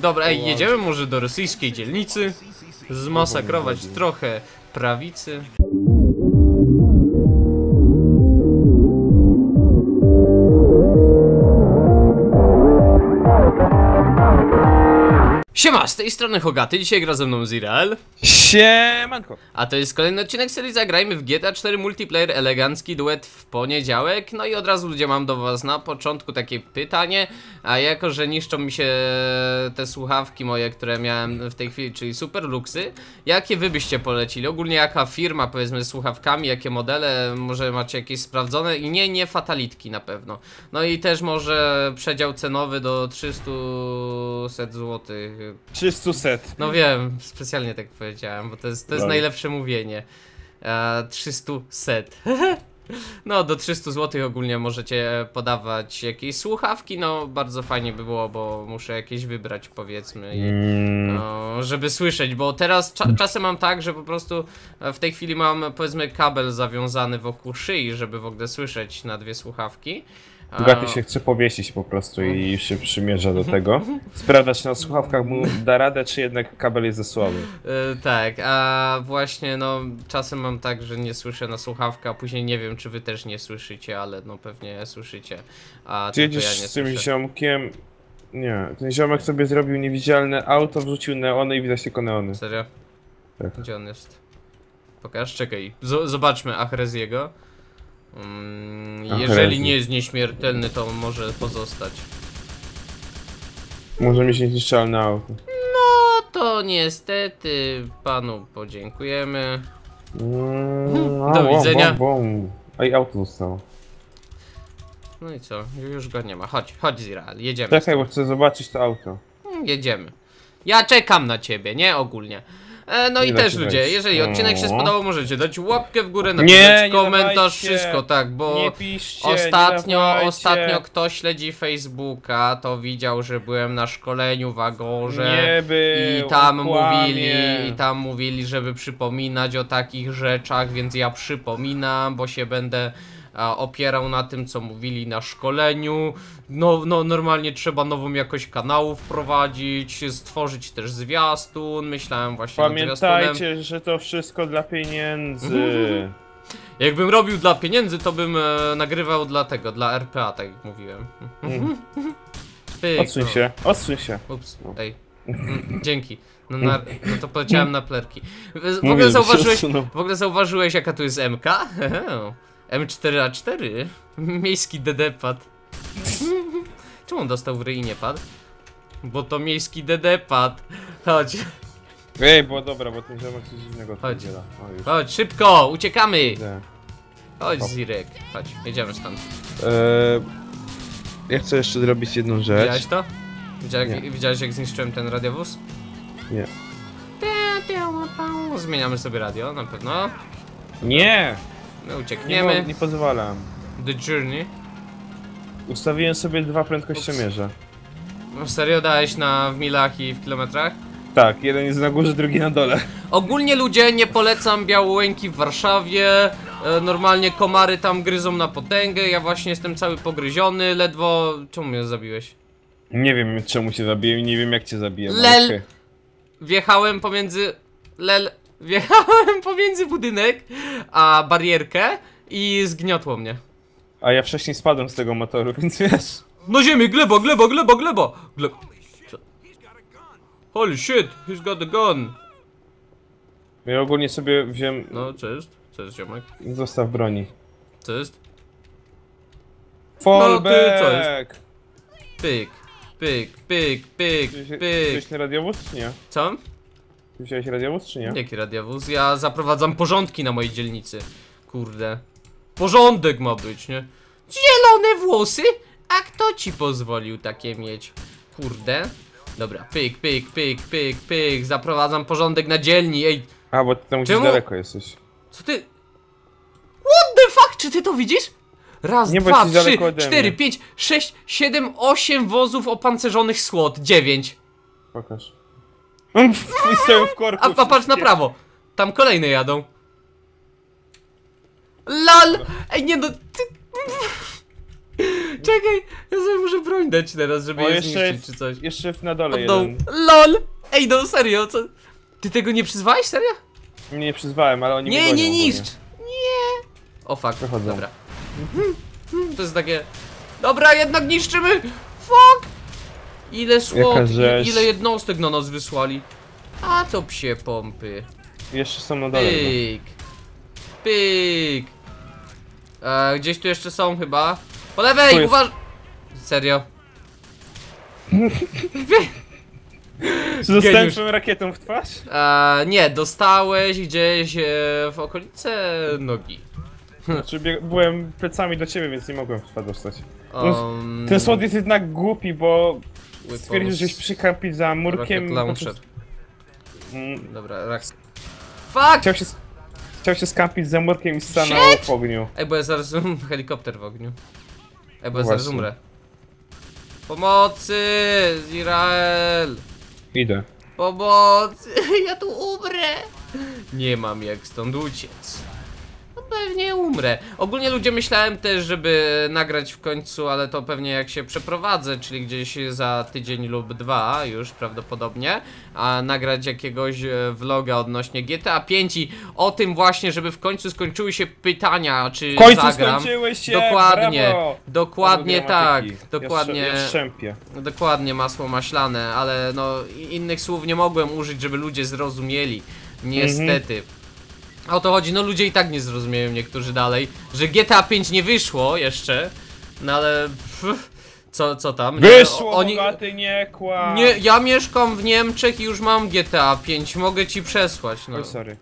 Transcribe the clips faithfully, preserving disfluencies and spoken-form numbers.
Dobra, ej, jedziemy może do rosyjskiej dzielnicy. Zmasakrować trochę prawicy. Siema, z tej strony Hogaty, dzisiaj gra ze mną Zirael. Siemanko. A to jest kolejny odcinek serii Zagrajmy w G T A cztery Multiplayer, elegancki duet w poniedziałek. No i od razu ludzie, mam do was na początku takie pytanie. A jako, że niszczą mi się te słuchawki moje, które miałem w tej chwili, czyli Superluxy, jakie wy byście polecili? Ogólnie jaka firma, powiedzmy, z słuchawkami, jakie modele, może macie jakieś sprawdzone? I nie, nie fatalitki na pewno. No i też może przedział cenowy do trzysta złotych. trzysta set. No wiem, specjalnie tak powiedziałem, bo to jest, to jest No. najlepsze mówienie. E, trzysta set. No, do trzystu złotych ogólnie możecie podawać jakieś słuchawki. No, bardzo fajnie by było, bo muszę jakieś wybrać, powiedzmy, i, Mm. no, żeby słyszeć, bo teraz cza czasem mam tak, że po prostu w tej chwili mam, powiedzmy, kabel zawiązany wokół szyi, żeby w ogóle słyszeć na dwie słuchawki. Gaty się chce powiesić po prostu i już się przymierza do tego. Sprawdza, czy na słuchawkach mu da radę, czy jednak kabel jest za słaby. Yy, tak, a właśnie no czasem mam tak, że nie słyszę na słuchawkę, a później nie wiem, czy wy też nie słyszycie, ale no pewnie słyszycie. A Czy tylko jedziesz ja nie z tym słyszę. ziomkiem? Nie, ten ziomek sobie zrobił niewidzialne auto, wrzucił neony i widać tylko neony. Serio? Tak. Gdzie on jest? Pokaż, czekaj. Z zobaczmy Achreziego. Mm, jeżeli Achrezji. nie jest nieśmiertelny, to może pozostać. Może mieć niezniszczalne auto. No to niestety panu podziękujemy. Mm, Do widzenia. Bom, bom. A i auto zostało. No i co? Już go nie ma. Chodź, chodź Zirael, jedziemy. Czekaj, bo chcę zobaczyć to auto. Mm, Jedziemy. Ja czekam na ciebie, nie? Ogólnie. E, no Nie i da też się ludzie, wejść. jeżeli odcinek się O. spodobał, możecie dać łapkę w górę, Nie, napisać nie komentarz, dawajcie. wszystko, tak, bo Nie piszcie, ostatnio, nie dawajcie. ostatnio kto śledzi Facebooka, to widział, że byłem na szkoleniu w Agorze. Nie był, I tam kłamie. mówili, i tam mówili, żeby przypominać o takich rzeczach, więc ja przypominam, bo się będę a, opierał na tym, co mówili na szkoleniu. No, no normalnie trzeba nową jakość kanału wprowadzić, stworzyć też zwiastun. Myślałem właśnie nad zwiastunem. Pamiętajcie, że to wszystko dla pieniędzy. Jakbym robił dla pieniędzy, to bym e, nagrywał dla tego, dla R P A, tak jak mówiłem. Mm. Pyk, Odsuń no. się, odsuń się. Ups, ej. Mm, Dzięki. No, na, no to poleciałem na plerki. W, w, Mówię, ogóle że się zauważyłeś, odsunął. w ogóle zauważyłeś, jaka tu jest M K? M cztery A cztery? Miejski D D pad. Czemu on dostał w ryj i nie padł? Bo to miejski D D pad. Chodź, Ej, bo dobra, bo ten ziomek coś innego Chodź. oddziela. O, już chodź, szybko, uciekamy! widzę. Chodź, Hop. Zirek, chodź, jedziemy stąd. Eee, ja chcę jeszcze zrobić jedną rzecz. Widziałeś to? Widziałeś, Nie. widziałeś jak zniszczyłem ten radiowóz? Nie. Zmieniamy sobie radio, na pewno. Nie! My Nie, uciekniemy. mo- nie pozwalam. The Journey. Ustawiłem sobie dwa prędkościomierze. No serio, dałeś na w milach i w kilometrach? Tak, jeden jest na górze, drugi na dole. Ogólnie ludzie, nie polecam Białołęki w Warszawie. e, Normalnie komary tam gryzą na potęgę. Ja właśnie jestem cały pogryziony, ledwo... Czemu mnie zabiłeś? Nie wiem czemu cię zabiję i nie wiem jak cię zabiję. Lel! Okej. Wjechałem pomiędzy... Lel... Wjechałem pomiędzy budynek a barierkę i zgniotło mnie. A ja wcześniej spadłem z tego motoru, więc wiesz. Na ziemię, gleba, gleba, gleba, gleba! Gle... Co? Holy shit, he's got a gun! Ja ogólnie sobie wziąłem... No, co jest? Co jest, ziomek? Zostaw broni. Co jest? Fallback! co jest? Pyk, pyk, pyk, pyk, Wziąłeś pyk. wziąłeś ten radiowóz czy nie? Co? Ty wziąłeś radiowóz czy nie? Jaki radiowóz? Ja zaprowadzam porządki na mojej dzielnicy. Kurde. Porządek ma być, nie? Zielone włosy? A kto ci pozwolił takie mieć? Kurde. Dobra, pyk, pyk, pyk, pyk, pyk. Zaprowadzam porządek na dzielni, ej. A, bo ty tam gdzieś Czemu? daleko jesteś. Co ty? What the fuck? Czy ty to widzisz? Raz, Nie, bo dwa, jesteś trzy, daleko ode cztery, mnie. pięć, sześć, siedem, osiem wozów opancerzonych słod. Dziewięć. Pokaż. Stoją w korku. A, a patrz na wszystkie. prawo. Tam kolejne jadą. Lal! Ej, nie no. Ty... Czekaj, ja sobie muszę broń dać teraz, żeby O, je jeszcze zniszczyć jest- czy coś. Jeszcze w- na dole Oddał. jeden. LOL! Ej, no serio, co? Ty tego nie przyzwałeś, serio? Nie, nie przyzwałem, ale oni mnie Nie, gonią nie ogólnie. niszcz! Nie! O fuck, Wychodzą. dobra. To jest takie... Dobra, jednak niszczymy! Fuck! Ile słod, Jaka rzeź. ile jednostek na nas wysłali. A to psie pompy. Jeszcze są na dole. chyba. Pyk. Pyk. E, gdzieś tu jeszcze są chyba. Po Tu lewej, jest. uważ... Serio? Czy dostałem Geniusz. twoją rakietą w twarz? E, nie, dostałeś gdzieś e, w okolice nogi. Znaczy bieg- byłem plecami do ciebie, więc nie mogłem w twarz dostać. Um, Ten słod jest jednak głupi, bo Weapons. stwierdził, że żeś przykampić za murkiem. Rocket launcher. Mm, Dobra, rak. Fuck! Chciał się, chciał się skampić za murkiem i stanął Shit! w ogniu. Ej, bo ja zaraz um, helikopter w ogniu. Ej, bo ja No zaraz właśnie. umrę. Pomocy! Izrael! Idę. Pomocy! Ja tu umrę! Nie mam jak stąd uciec. No pewnie umrę. Ogólnie ludzie myślałem też, żeby nagrać w końcu, ale to pewnie jak się przeprowadzę, czyli gdzieś za tydzień lub dwa już prawdopodobnie, a nagrać jakiegoś e, vloga odnośnie G T A pięć i o tym właśnie, żeby w końcu skończyły się pytania, czy W końcu zagram. skończyły się! Dokładnie, Brawo! dokładnie Panu tak, gramatyki. dokładnie. Ja, sz- ja szczępię. Dokładnie, masło maślane, ale no i- innych słów nie mogłem użyć, żeby ludzie zrozumieli. Niestety. O to chodzi, no ludzie i tak nie zrozumieją niektórzy dalej, że G T A pięć nie wyszło jeszcze, no ale pff, co, co tam? Nie, Wyszło, oni, bogaty, nie kłam! nie, ja mieszkam w Niemczech i już mam G T A pięć, mogę ci przesłać, no. Oj, sorry.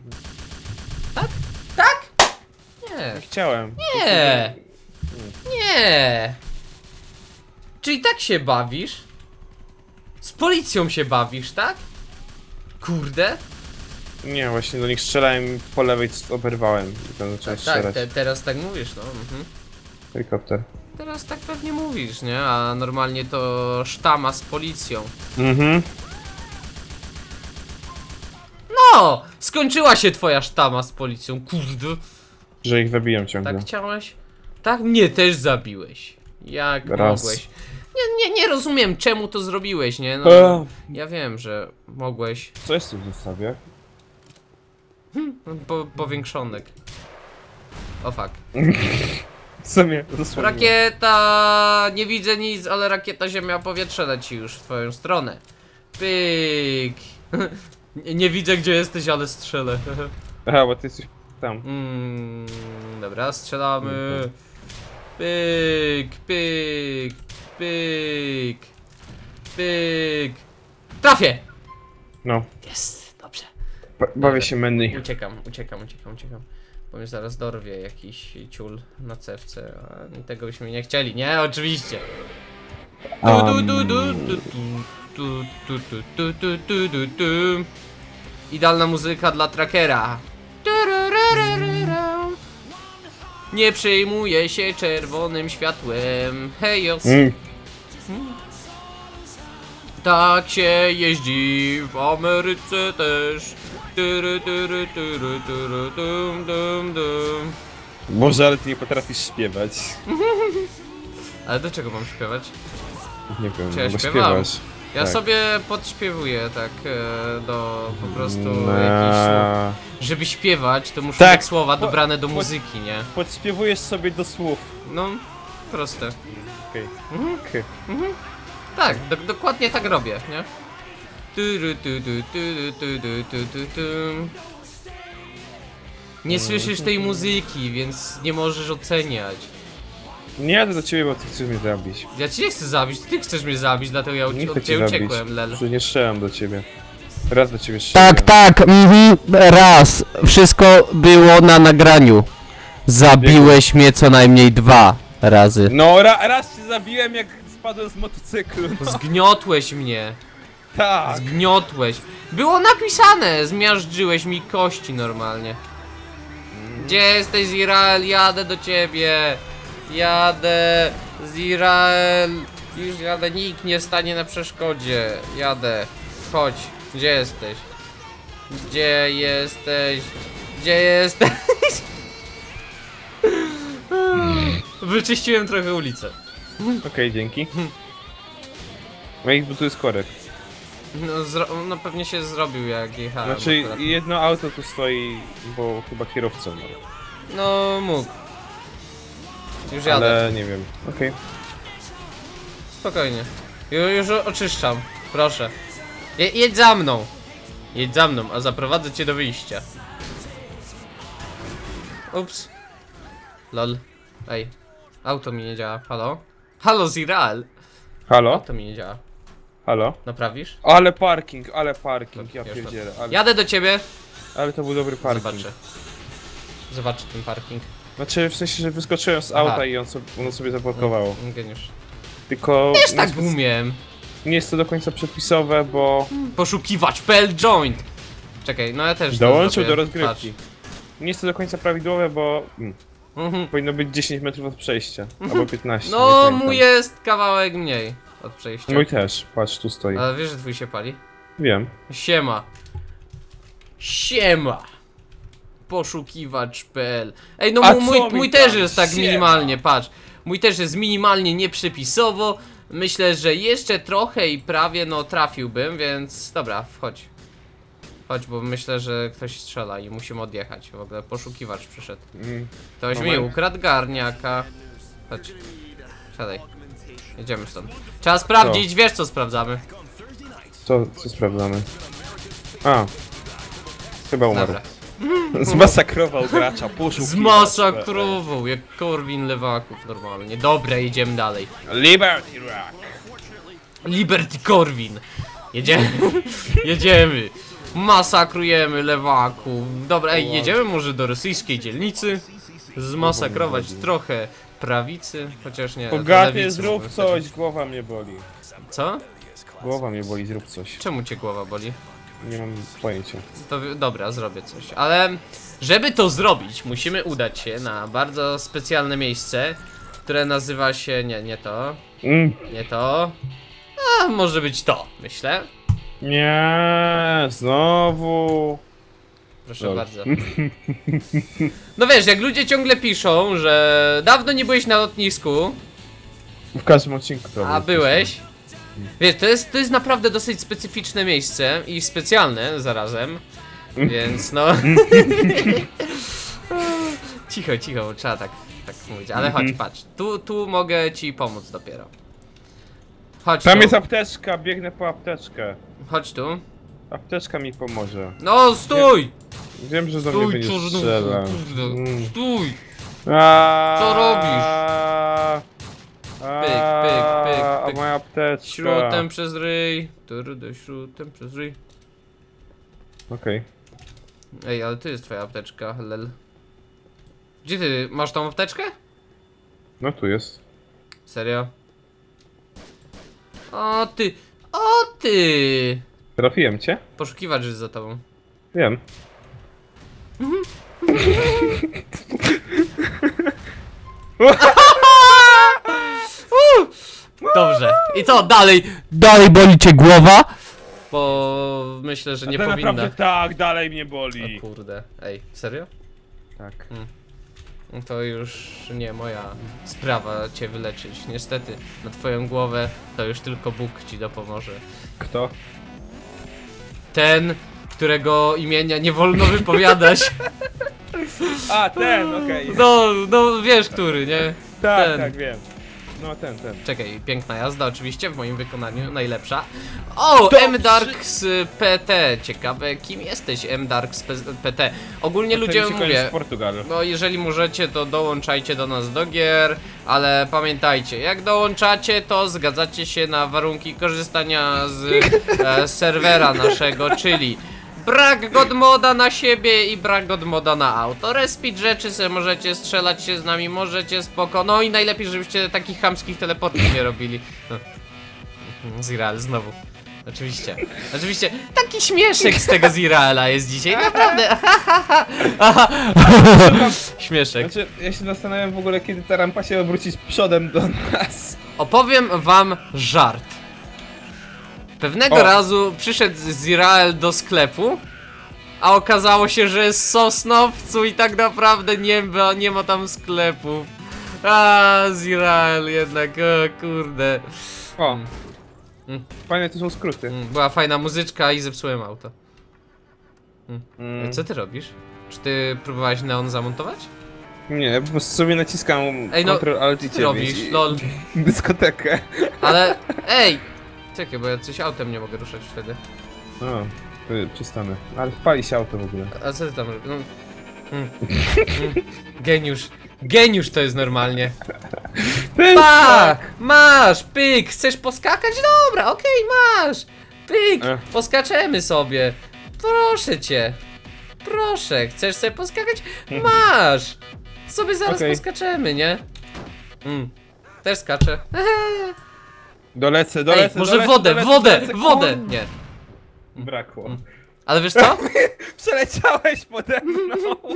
Tak? Nie. Nie chciałem. Nie. Nie. Czyli tak się bawisz? Z policją się bawisz, tak? Kurde. Nie, właśnie do nich strzelałem i po lewej oberwałem. I tam zacząłem Tak, tak, strzelać. te, teraz tak mówisz, no. Mhm. Helikopter. Teraz tak pewnie mówisz, nie? A normalnie to sztama z policją. Mhm. No! Skończyła się twoja sztama z policją, kurde. Że ich zabijam ciągle. Tak chciałeś? Tak mnie też zabiłeś. Jak Raz. mogłeś? Nie, nie, nie rozumiem czemu to zrobiłeś, nie? No, Eee. ja wiem, że mogłeś. Co jest tu w zestawie? Po, powiększonek. O fuck. Co mnie dosłownie. Rakieta! Nie widzę nic, ale rakieta ziemia powietrze leci już w twoją stronę. Pyk. nie, nie widzę gdzie jesteś, ale strzelę. Aha, bo ty jesteś tam. Mm, dobra, strzelamy. Pyk, pyk, pyk, pyk. Trafię! No. Jest, dobrze. Ba bawię się menny. Uciekam, uciekam, uciekam, uciekam. Bo mnie zaraz dorwie jakiś ciul na cewce, a tego byśmy nie chcieli, nie? Oczywiście. Du, du, du, du, du, du, du, du, du, du, du, du, du. Idealna muzyka dla trackera. Nie przejmuję się czerwonym światłem. Hejos. Mm. Tak się jeździ w Ameryce też. Tyry, tyry, tyry, tyry, dum, dum, dum. Boże, ale ty nie potrafisz śpiewać. Ale do czego mam śpiewać? Nie wiem, Czy ja bo śpiewam? śpiewasz. Ja Tak. sobie podśpiewuję tak e, do po prostu No. jakichś słów. Żeby śpiewać, to muszą Tak, być słowa po- dobrane do po- muzyki, nie? Podśpiewujesz sobie do słów. No, proste. Okej. Mhm. Okay. Tak, do, dokładnie tak robię, nie? Tyry, ty, ty, ty, ty, ty, ty, ty, ty. Nie słyszysz tej muzyki, więc nie możesz oceniać. Nie jadę do ciebie, bo ty chcesz mnie zabić. Ja cię nie chcę zabić, ty chcesz mnie zabić, dlatego ja Nie ucie chcę od cię ciebie zabić. uciekłem, lel. Że nie strzelam do ciebie. Raz do ciebie strzelam. Tak, tak, mhm, raz. Wszystko było na nagraniu. Zabiłeś mnie co najmniej dwa razy. No, ra raz cię zabiłem, jak spadłem z motocyklu. No, Zgniotłeś mnie, tak. zgniotłeś. Było napisane, zmiażdżyłeś mi kości normalnie. Gdzie jesteś, Izrael? Jadę do ciebie. Jadę, Izrael. Już jadę, nikt nie stanie na przeszkodzie. Jadę. Chodź, gdzie jesteś? Gdzie jesteś? Gdzie jesteś? Wyczyściłem trochę ulicę. Okej, dzięki. No i tu jest korek. No, zro no pewnie się zrobił jak jechałem. Znaczy, akurat. jedno auto tu stoi, bo chyba kierowca ma. No mógł. Już jadę. Ale nie wiem. Okej. Spokojnie. Ju już oczyszczam. Proszę. Je jedź za mną. Jedź za mną, a zaprowadzę cię do wyjścia. Ups. Lol. Ej. Auto mi nie działa. Halo? Halo, Ziral. Halo? Auto mi nie działa. Halo? Naprawisz? Ale parking, ale parking, ja Już pierdzielę. Ale, Jadę do ciebie. ale to był dobry parking. Zobaczę. Zobaczę ten parking. Znaczy, w sensie, że wyskoczyłem z Aha. auta i on sobie, ono sobie zablokowało. Mm, Geniusz. Tylko Też nie, tak jest, umiem. nie jest to do końca przepisowe, bo Poszukiwać P L joint. Czekaj, no ja też to dołączył zrobię. do rozgrywki. Nie jest to do końca prawidłowe, bo mm, Patrz. Mhm. powinno być dziesięć metrów od przejścia, albo piętnaście. No, nie pamiętam. mój jest kawałek mniej od przejścia. Mój też, patrz, tu stoi. Ale wiesz, że twój się pali? Wiem. Siema. Siema. Poszukiwacz kropka p l. Ej, no A mój, co mój, mi mój tam? też jest tak Siema. minimalnie, patrz. Mój też jest minimalnie nieprzepisowo. Myślę, że jeszcze trochę i prawie no trafiłbym, więc dobra, wchodź. Chodź, bo myślę, że ktoś strzela i musimy odjechać. W ogóle poszukiwacz przyszedł. Mm. Ktoś mi Moment. ukradł garniaka. Chodź. Siadaj. Jedziemy stąd. Trzeba sprawdzić, wiesz co sprawdzamy. Co, co sprawdzamy? A. Chyba umarł. Dobra. Zmasakrował gracza, poszukiwacz. Zmasakrował, jak Korwin lewaków normalnie. Dobra, jedziemy dalej. Liberty Rock. Liberty Korwin. Jedziemy. Jedziemy. Masakrujemy lewaków. Dobra, ej, jedziemy może do rosyjskiej dzielnicy. Zmasakrować trochę prawicy, chociaż nie. Bogaty, lewicy zrób mogę coś, wsadzić. głowa mnie boli. Co? Głowa mnie boli, zrób coś. Czemu cię głowa boli? Nie mam pojęcia. To wi- dobra, zrobię coś. Ale żeby to zrobić, musimy udać się na bardzo specjalne miejsce, które nazywa się. Nie, nie to. Mm. Nie to. A może być to, myślę. Nie, znowu. Proszę Lol. bardzo. No wiesz, jak ludzie ciągle piszą, że dawno nie byłeś na lotnisku, W każdym odcinku to a byłeś. Wiesz, to jest, to jest naprawdę dosyć specyficzne miejsce i specjalne zarazem. Więc no. Cicho, cicho, bo trzeba tak, tak mówić. Ale chodź, patrz. Tu, tu mogę ci pomóc dopiero. Chodź Tam tu. jest apteczka, biegnę po apteczkę. Chodź tu. Apteczka mi pomoże. No, stój! Wiem, że do mnie Stój, będzie czarnu, strzelał. kurde, Mm. stój! A, Co robisz? A, Pyk, pyk, pyk, A pyk. moja apteczka. Śrutem przez ryj. Turudę, śrutem przez ryj. Okej. Ej, ale tu jest twoja apteczka, lel. Gdzie ty? Masz tą apteczkę? No tu jest. Serio? O ty! O ty! Trafiłem cię? Poszukiwacz jest za tobą. Wiem. Dobrze. I co dalej? Dalej boli cię głowa? Bo myślę, że nie Ale powinna. naprawdę tak, dalej mnie O boli. kurde. Ej, serio? Tak. No to już nie moja sprawa cię wyleczyć. Niestety, na twoją głowę to już tylko Bóg ci dopomoże. Kto? Ten, którego imienia nie wolno wypowiadać. A, ten, okej. No, no wiesz który, nie? Tak, ten. tak, wiem. No ten, ten. Czekaj, piękna jazda oczywiście, w moim wykonaniu najlepsza. O, M-Darks P T, ciekawe kim jesteś M-Darks P T. Ogólnie To ludzie mi się kojarzy mówię, z Portugalu. no jeżeli możecie to dołączajcie do nas do gier, ale pamiętajcie, jak dołączacie to zgadzacie się na warunki korzystania z e, serwera naszego, czyli brak godmoda na siebie i brak godmoda na auto. Respić rzeczy sobie możecie, strzelać się z nami możecie, spoko. No i najlepiej, żebyście takich chamskich teleportów nie robili. No. Zirael znowu. Oczywiście. Oczywiście. Taki śmieszek z tego Ziraela jest dzisiaj. Naprawdę. Śmieszek. Znaczy, ja się zastanawiam w ogóle, kiedy ta rampa się obróci z przodem do nas. Opowiem wam żart. Pewnego O. razu przyszedł Zirael do sklepu, a okazało się, że jest w Sosnowcu i tak naprawdę nie ma, nie ma tam sklepu. A, Zirael jednak, o kurde. O, Mm. fajne to są skróty. Mm, Była fajna muzyczka i zepsułem auto. Mm. Mm. Co ty robisz? Czy ty próbowałeś neon zamontować? Nie, po prostu sobie naciskam Ej, no, Ctrl Alt Co i ty robisz? i- Lol. dyskotekę. Ale, ej! Czekaj, bo ja coś autem nie mogę ruszać wtedy. O, to przestanę. Ale pali się auto w ogóle. A co ty tam robisz? No. Mm. Mm. Geniusz. Geniusz to jest normalnie. Pa! Masz! Pyk! Chcesz poskakać? Dobra, okej, masz! Pyk! Ech. Poskaczemy sobie. Proszę cię. Proszę, chcesz sobie poskakać? Masz! Sobie zaraz Okej. poskaczemy, nie? Mm. Też skaczę. Dolecę, Ej, dolecę, może dolecę, wodę, dolecę, wodę, dolecę. wodę! Kur- Nie. Brakło. Ale wiesz co? Przeleciałeś pode mną.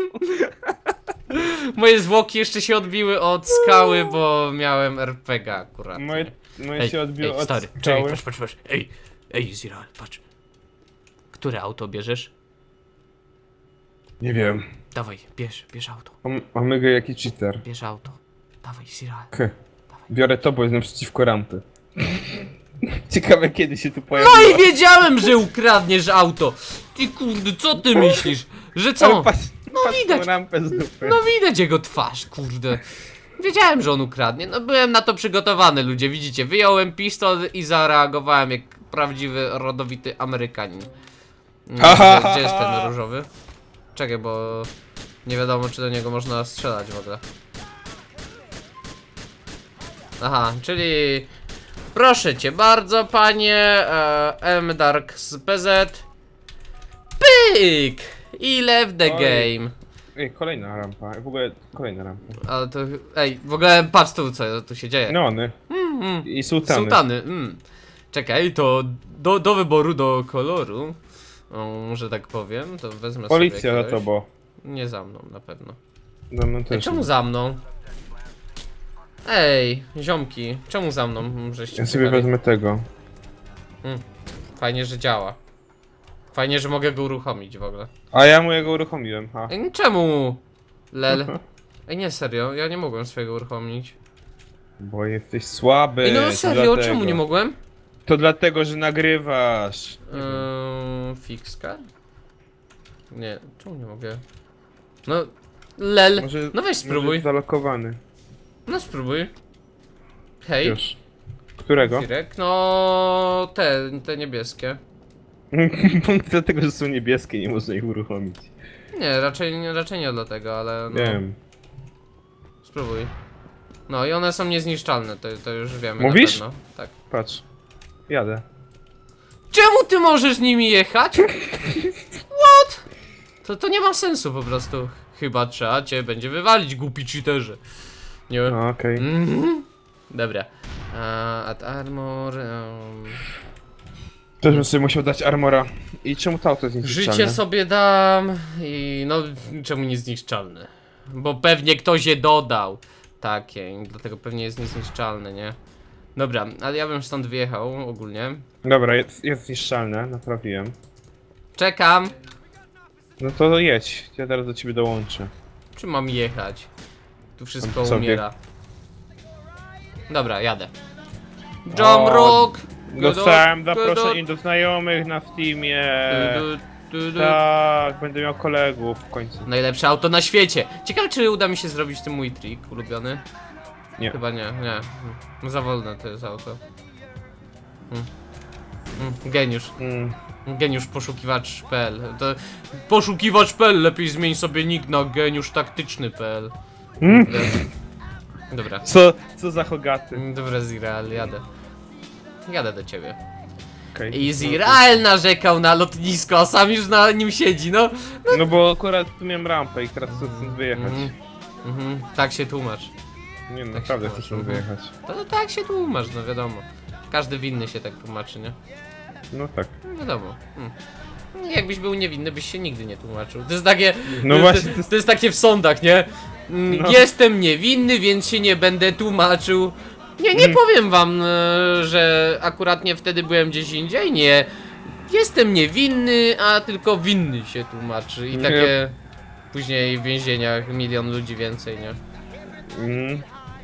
Moje zwłoki jeszcze się odbiły od skały, bo miałem er pe gie akurat. Moje, moje Ej, się odbiło ej, od stary, skały. czekaj, patrz, patrz, patrz. Ej, ej, Zirael, patrz. Które auto bierzesz? Nie wiem. Dawaj, bierz, bierz auto, Om- Omega jaki cheater. bierz auto. Dawaj, Zirael. Heh. Biorę to, bo jest naprzeciwko rampy. Ciekawe kiedy się tu pojawi. No i wiedziałem, że ukradniesz auto! Ty kurde, co ty myślisz? Że co? Patrz, No patrz widać. tą rampę z dupy. No widać jego twarz, kurde. Wiedziałem, że on ukradnie. No byłem na to przygotowany, ludzie, widzicie. Wyjąłem pistolet i zareagowałem jak prawdziwy, rodowity Amerykanin. Mm, Gdzie, gdzie jest ten różowy? Czekaj, bo nie wiadomo, czy do niego można strzelać w ogóle. Aha, czyli proszę cię bardzo, panie e, M Dark z P Z. Pyk! I left the Oj. game. Ej, kolejna rampa. W ogóle kolejna rampa. Ale to, ej, w ogóle patrz tu, co tu się dzieje. Neony. Mm, mm. I sułtany. Sułtany, mm. Czekaj, to do, do wyboru, do koloru, o, że tak powiem, to wezmę Policja sobie za jakiegoś. tobą. Nie za mną, na pewno. No, no Ej, też. czemu za mną? Ej, ziomki, czemu za mną żeście Ja sobie przyjechali? wezmę tego. Fajnie, że działa. Fajnie, że mogę go uruchomić w ogóle. A ja mojego uruchomiłem, ha. Ej, czemu? Lel. Ej, nie, serio, ja nie mogłem swojego uruchomić. Bo jesteś słaby. Ej, no to serio, dlatego. czemu nie mogłem? To dlatego, że nagrywasz. Eee, fixka? Nie, czemu nie mogę? No, lel, Może, no weź może spróbuj, jest zalokowany. no spróbuj. Hej, Już. Którego? Firek, no te, te niebieskie. Dlatego, że są niebieskie, nie można ich uruchomić. Nie, raczej, nie- raczej nie dlatego, ale no, Wiem. spróbuj. No i one są niezniszczalne, to, to już wiemy. Mówisz? Na pewno. Tak. Patrz. Jadę. Czemu ty możesz nimi jechać? What? To, to nie ma sensu po prostu. Chyba trzeba cię będzie wywalić, głupi cheaterze. Nie wiem. No, okej. Mhm. Dobra. Uh, at armor. Um, Też bym sobie musiał dać armora. I czemu to auto jest niezniszczalne? życie sobie dam i no czemu niezniszczalne? Bo pewnie ktoś je dodał. Takie, dlatego pewnie jest niezniszczalne, nie? Dobra, ale ja bym stąd wyjechał ogólnie. Dobra, jest, jest zniszczalne, naprawiłem. Czekam. No to jedź, ja teraz do ciebie dołączę. Czy mam jechać? Tu wszystko Tam sobie. umiera. Dobra, jadę. Jump O, rock! Dostałem Godot, zaproszenie do znajomych na Steamie. Godot, Godot. Tak, będę miał kolegów w końcu. Najlepsze auto na świecie. Ciekawe, czy uda mi się zrobić ten mój trik ulubiony. Nie. Chyba nie, nie. Hmm. Za wolne to jest auto. Hmm. Hmm. Geniusz. Mm. Geniusz poszukiwacz kropka p l. To poszukiwacz kropka p l, lepiej zmień sobie nick na geniusz taktyczny kropka p l. Mm. Dobra. Co, co za hogaty. Dobra, Zirael, jadę. Jadę do ciebie. Okay. I Zirael narzekał na lotnisko, a sam już na nim siedzi, no. No bo akurat tu miałem rampę i teraz chcę stąd wyjechać. Mhm. Mhm. Tak się tłumacz. Nie no, Tak naprawdę się chcę tłumaczy, stąd mhm. wyjechać. To, to tak się tłumacz, no wiadomo. Każdy winny się tak tłumaczy, nie? No tak. No wiadomo. Hmm. Jakbyś był niewinny, byś się nigdy nie tłumaczył. To jest takie. No to, właśnie, to, to jest- to jest takie w sądach, nie? Mm, No. Jestem niewinny, więc się nie będę tłumaczył. Nie, nie Mm. powiem wam, e, że akurat nie wtedy byłem gdzieś indziej, nie. Jestem niewinny, a tylko winny się tłumaczy. I Nie. takie później w więzieniach milion ludzi więcej, nie? Mm.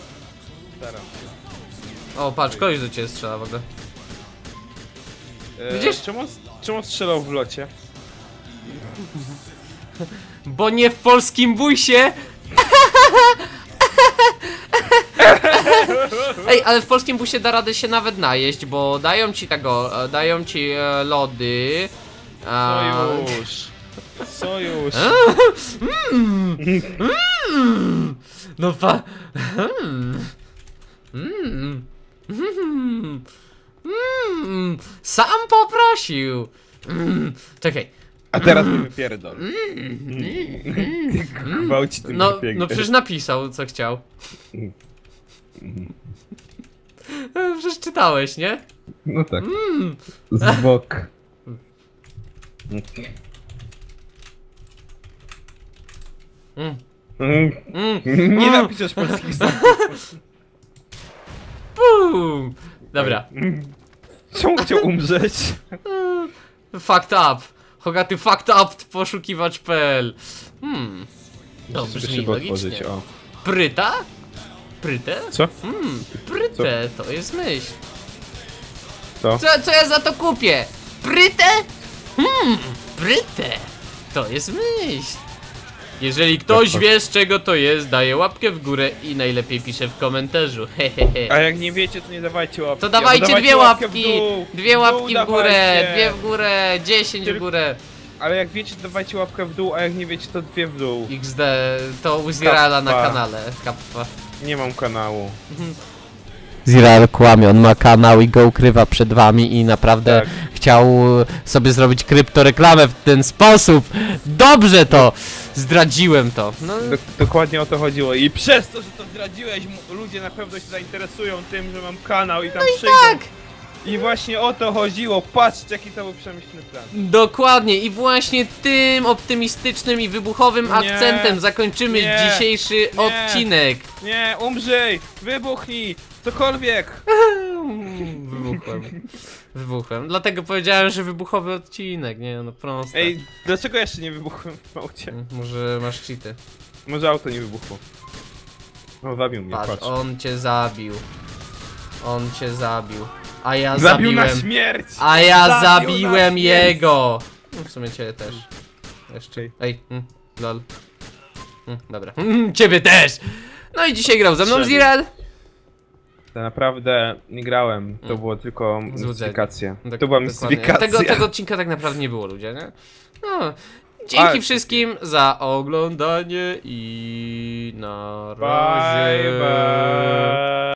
Staram się. O, patrz, koleś do ciebie strzela w ogóle. E, Widzisz? Czemu, czemu strzelał w locie? Bo nie w polskim bujsie! Ej, ale w polskim busie da radę się nawet najeść, bo dają ci tego, e, dają ci e, lody. A... Sojusz. Sojusz. No pa... Mm. Mm. Mm. Mm. Sam poprosił. Mm. Czekaj. A teraz mi wypierdol. Gwałci tym No, wypięknie. no przecież napisał, co chciał. E, Przecież czytałeś, nie? No tak. Z bok. Mm. Mm. Mm. Nie napiszesz polskich słów. Bum. Dobra. Czemu chciał umrzeć? Fucked up. Hogaty fucked up poszukiwacz kropka p l. Hmm. To Muszę brzmi szybko logicznie. otworzyć, o. Pryta? Prytę? Co? Hmm, prytę, to jest myśl. Co? Co, co ja za to kupię? Prytę? Hmm, prytę. To jest myśl. Jeżeli ktoś Tak, wie, z czego to jest, daje łapkę w górę i najlepiej pisze w komentarzu. Hehehe. A jak nie wiecie, to nie dawajcie łapki. To dawajcie albo dwie łapkę łapki, w dół. dwie łapki w górę, dawajcie. dwie w górę, dziesięć w Tylko- górę. Ale jak wiecie, to dawajcie łapkę w dół, a jak nie wiecie, to dwie w dół. X D to u Zirala na Kappa. kanale. Kappa. Nie mam kanału. Ziral kłamie, on ma kanał i go ukrywa przed wami i naprawdę Tak. chciał sobie zrobić kryptoreklamę w ten sposób. Dobrze to! Zdradziłem to. No, Do, dokładnie o to chodziło. I przez to, że to zdradziłeś, m- ludzie na pewno się zainteresują tym, że mam kanał i tam przyjdą. tak! I właśnie o to chodziło. Patrzcie, jaki to był przemyślny plan. Dokładnie i właśnie tym optymistycznym i wybuchowym Nie. akcentem zakończymy Nie. dzisiejszy Nie. odcinek. Nie, umrzyj! Wybuchnij! Cokolwiek! Wybuchłem. Wybuchłem. Dlatego powiedziałem, że wybuchowy odcinek, nie no proste. Ej, dlaczego jeszcze nie wybuchłem w aucie? Może masz cheaty. Może auto nie wybuchło. No, zabił mnie, Patrz, patrz. on cię zabił. On cię zabił. A ja Zabił na zabiłem. śmierć! A ja Zabił zabiłem na śmierć! jego! No, w sumie ciebie też. Jeszcze. Ej. Ej, mm, lol. Mm, dobra. Mm, ciebie też! No i dzisiaj grał ze mną Strzelił. Zirel. Tak naprawdę nie grałem, to Mm. było tylko Złudzenie. mistyfikacja. Dok- To była dokładnie. mistyfikacja. Tego, tego odcinka tak naprawdę nie było, ludzie, nie? No. Dzięki A, wszystkim za oglądanie i na razie. Bye, bye.